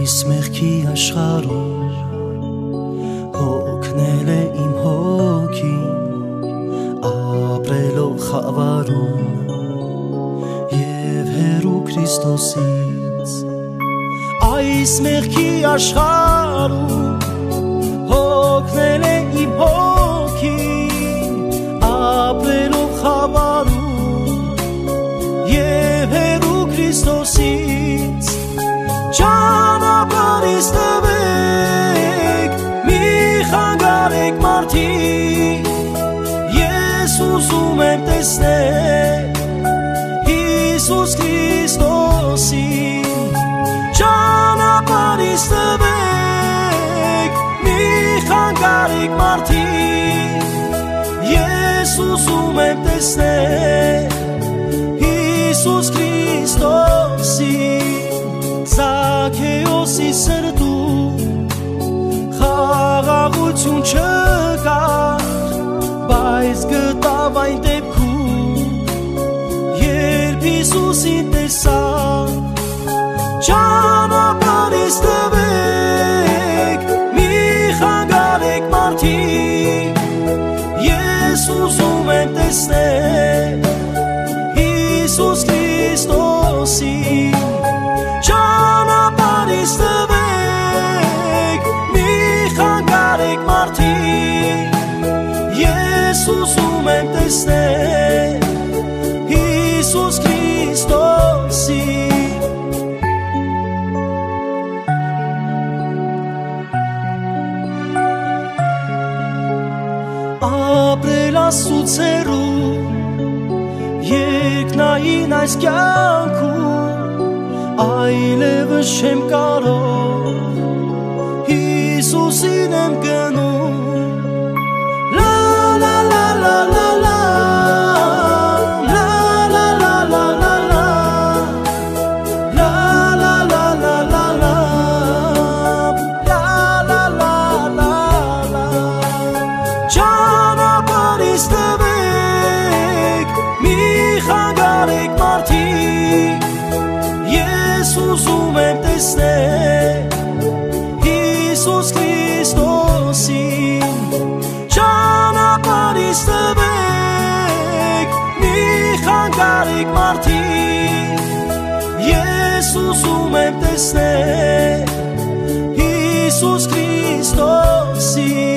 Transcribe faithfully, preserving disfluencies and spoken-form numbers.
Մեղքի աշխարհում հոգնել է իմ հոգին, ապրելով խավարում և հեռու Քրիստոսից։ Այս մեղքի աշխարհում հոգնել է իմ հոգին, ապրելով խավարում և հեռու Քրիստոսից։ Ճանապարհից տվեք, մի խանգարեք մարդիկ, ես ուզում եմ տեսնել Հիսուս Քրիստոսին։ Ճանապարհից տվեք, մի խանգարեք մարդիկ, ես ուզում եմ տեսնել Հիսուս Քրիստոսին։ Զաքեոսի սրտում խաղաղություն չկար, բայց գտավ այն դեպքում, երբ Հիսուսին տեսավ։ Ճանապարհից տվեք, մի խանգարեք մարդիկ, ես ուզում եմ տեսնել Հիսուս Քրիստոսին։ Ճանապարհից տվեք, մի խանգարեք մարդիկ, ես ուզում եմ տեսնել Հիսուս Քրիստոսին։ Ապրել Աստծուց հեռու, երկնային այս կյանքում, այլևս չեմ կարող, Հիսուսին եմ գնում։ Լա լա լա լա լա լա, լա լա լա լա լա լա, լա լա լա լա լա լա, լա լա լա լա լա։ Ճանապարհից տվեք, մի խանգարեք մարդիկ, ես ուզում եմ տեսնել Հիսուս Քրիստոսին։ Ճանապարհից տվեք, մի խանգարեք մարդիկ, ես ուզում եմ տեսնել Հիսուս Քրիստոսին։